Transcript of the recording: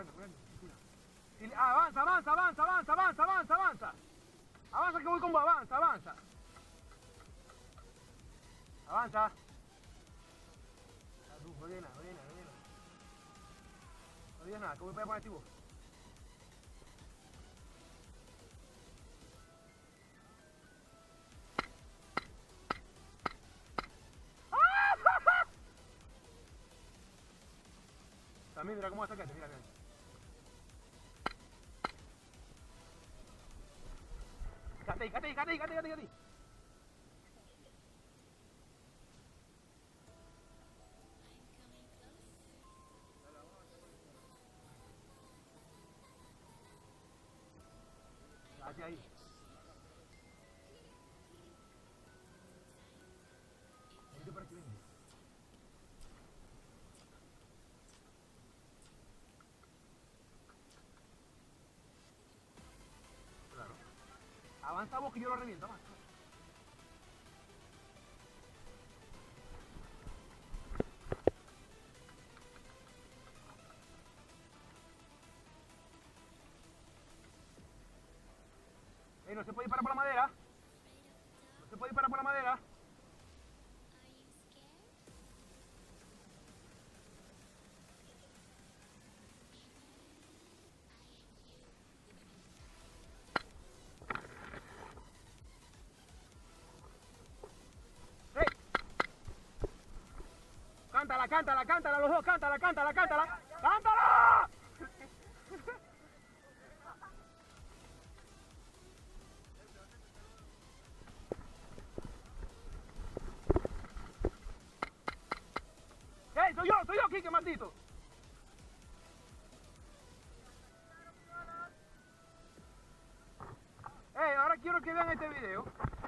por aquí. Avanza, avanza, avanza, avanza, avanza, avanza, avanza. Avanza que voy con vos, avanza, avanza. Avanza. No viene nada, no viene nada, no viene nada. No viene nada, que voy para poner activo. También mira cómo va a sacarte, mira, mira. Cate. Cate ahí. Vente por aquí, vente. Claro. Avanza vos que yo lo reviento, avanza. No se puede disparar por la madera. No se puede disparar por la madera. ¡Ey! Cántala los dos, cántala. ¡Cántala! ¡Ey! Soy yo, Kike, maldito. Ahora quiero que vean este video.